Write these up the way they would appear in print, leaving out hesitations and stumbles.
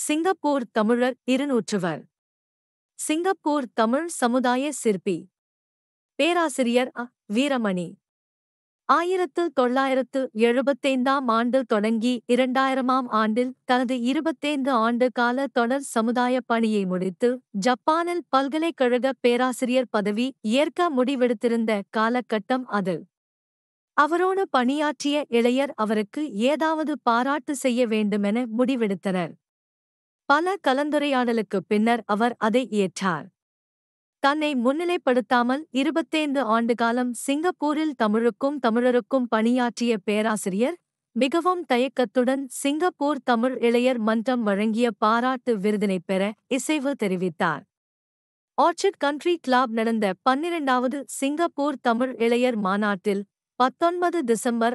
Singapore தமிழர் இருநூற்றுவர். Singapore Tamil சமுதாய சிற்பி. பேராசிரியர் வீரமணி. 1975ஆம் ஆண்டு தொடங்கி 2000ஆம் ஆண்டில் தனது 25 ஆண்டு கால தொடர் சமுதாய பணியை முடித்து ஜப்பானில் பல்கலைக்கழக பேராசிரியர் பதவி ஏற்க முடிவெடுத்திருந்த காலகட்டம் அது. அவரோடு பணியாற்றிய இளையர் அவருக்கு ஏதாவது பாராட்டு செய்ய வேண்டுமென முடிவெடுத்தனர். பல கலந்துரையாடலுக்குப் பின்னர் அவர் அதை ஏற்றார். தன்னை முன்னிலைப்படுத்தாமல் 25 ஆண்டுகாலம் சிங்கப்பூரில் தமிழுக்கும் தமிழருக்கும் பணியாற்றிய பேராசிரியர் மிகவும் தயக்கத்துடன் சிங்கப்பூர் தமிழ் இளையர் மன்றம் வழங்கிய பாராட்டு விருதினைப் பெற இசைவு தெரிவித்தார். ஆர்ச்சிட் கண்ட்ரி கிளப் நடந்த 12வது சிங்கப்பூர் தமிழ் இளையர் மாநாட்டில் 19 டிசம்பர்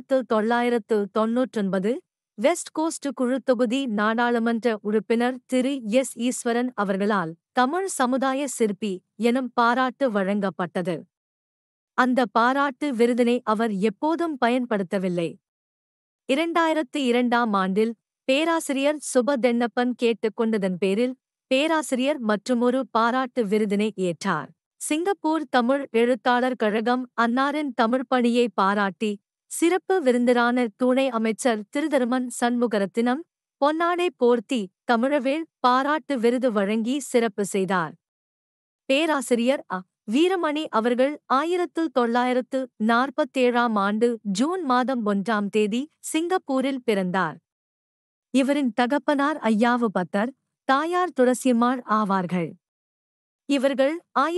1999 வெஸ்ட் கோஸ்ட் குழு தொகுதி நாடாளுமன்ற உறுப்பினர் திரு எஸ். ஈஸ்வரன் அவர்களால் தமிழ் சமுதாய சிற்பி எனும் பாராட்டு வழங்கப்பட்டது. அந்த பாராட்டு விருதினை அவர் எப்போதும் பயன்படுத்தவில்லை. 2002ஆம் ஆண்டில் பேராசிரியர் சுபதென்னப்பன் கேட்டுக்கொண்டதன் பேரில் பேராசிரியர் மற்றுமொரு பாராட்டு விருதினை ஏற்றார். சிங்கப்பூர் தமிழ் எழுத்தாளர் கழகம் அன்னாரின் தமிழ்ப்பணியை பாராட்டி சிறப்பு விருந்தினரான துணை அமைச்சர் திருதருமன் சண்முகரத்தினம் பொன்னாடை போர்த்தி தமிழவேள் பாராட்டு விருது வழங்கி சிறப்பு செய்தார். பேராசிரியர் வீரமணி அவர்கள் 1947ஆம் ஆண்டு ஜூன் மாதம் 1ஆம் தேதி சிங்கப்பூரில் பிறந்தார். இவரின் தகப்பனார் ஐயாவு பத்தர், தாயார் துளசியம்மாள் ஆவார்கள். இவர்கள்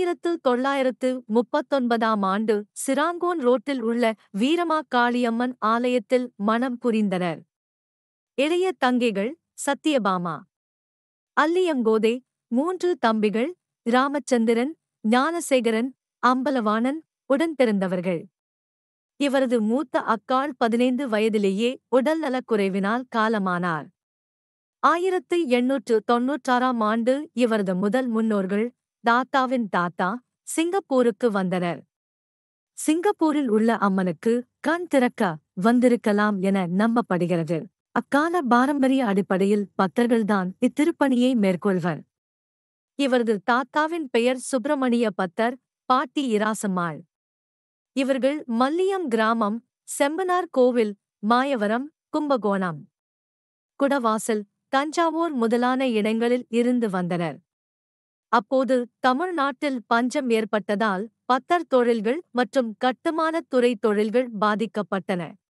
1939ஆம் ஆண்டு சிராங்கோன் ரோட்டில் உள்ள வீரமா காளியம்மன் ஆலயத்தில் மணம் புரிந்தனர். இளைய தங்கைகள் சத்தியபாமா, அல்லியங்கோதை, 3 தம்பிகள் ராமச்சந்திரன், ஞானசேகரன், அம்பலவாணன் உடன் பிறந்தவர்கள். இவரது மூத்த அக்காள் 15 வயதிலேயே உடல்நலக்குறைவினால் காலமானார். 1896ஆம் ஆண்டு இவரது முதல் முன்னோர்கள் தாத்தாவின் தாத்தா சிங்கப்பூருக்கு வந்தனர். சிங்கப்பூரில் உள்ள அம்மனுக்கு கண் திறக்க வந்திருக்கலாம் என நம்பப்படுகிறது. அக்கால பாரம்பரிய அடிப்படையில் பத்தர்கள்தான் இத்திருப்பணியை மேற்கொள்வர். இவரது தாத்தாவின் பெயர் சுப்பிரமணிய பத்தர், பாட்டி இராசம்மாள். இவர்கள் மல்லியம் கிராமம், செம்பனார் கோவில், மாயவரம், கும்பகோணம், குடவாசல், தஞ்சாவூர் முதலான இடங்களில் இருந்து வந்தனர். அப்போது தமிழ்நாட்டில் பஞ்சம் ஏற்பட்டதால் பத்தர் தொழில்கள் மற்றும் கட்டுமானத் துறை தொழில்கள் பாதிக்கப்பட்டன.